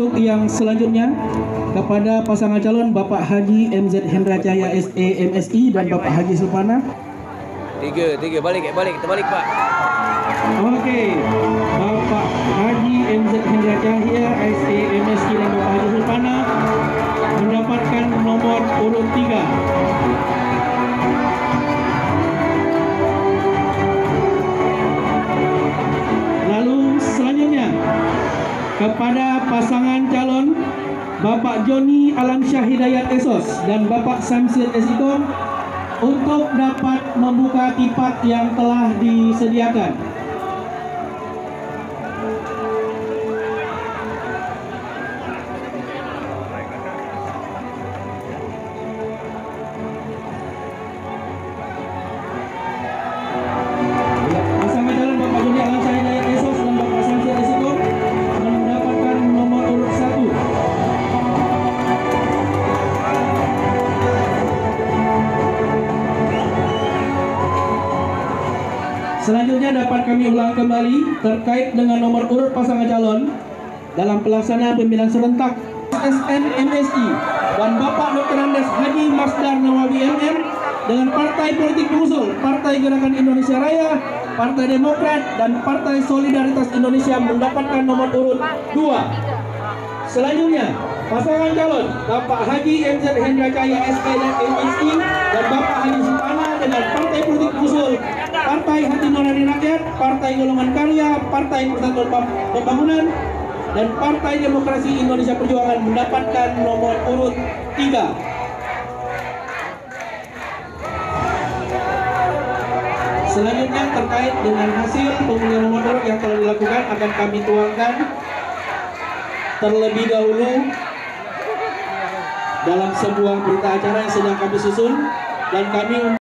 Untuk yang selanjutnya kepada pasangan calon Bapak Haji MZ Hendra Cahya SE MSI dan Bapak Haji Sulpana. Tiga balik kita balik Pak. Oke, Bapak Haji MZ Hendra Cahya SE MSI dan Bapak Haji Sulpana mendapatkan nomor urut 3. Lalu selanjutnya kepada pasangan calon Bapak Joni Alamsyah Hidayat Esos dan Bapak Samsir Esikom untuk dapat membuka tipat yang telah disediakan. Pasangan calon Bapak Joni Alamsyah Hidayat Esos dan Bapak Samsir Esikom mendapatkan nomor urut 1. Selanjutnya dapat kami ulang kembali terkait dengan nomor urut pasangan calon dalam pelaksanaan pemilihan serentak SN MSI dan Bapak Dr. Andes Haji Masdar Nawawi MM dengan partai politik pengusul Partai Gerakan Indonesia Raya, Partai Demokrat dan Partai Solidaritas Indonesia mendapatkan nomor urut 2. Selanjutnya pasangan calon Bapak Haji MZ Hendra Cahya SE dan MSI dan Bapak Haji Sulpana dengan partai politik pengusul Partai Hati Nurani Rakyat, Partai Golongan Karya, Partai Persatuan Pembangunan dan Partai Demokrasi Indonesia Perjuangan mendapatkan nomor urut 3. Selanjutnya terkait dengan hasil pemilihan nomor urut yang telah dilakukan akan kami tuangkan terlebih dahulu dalam sebuah berita acara yang sedang kami susun dan kami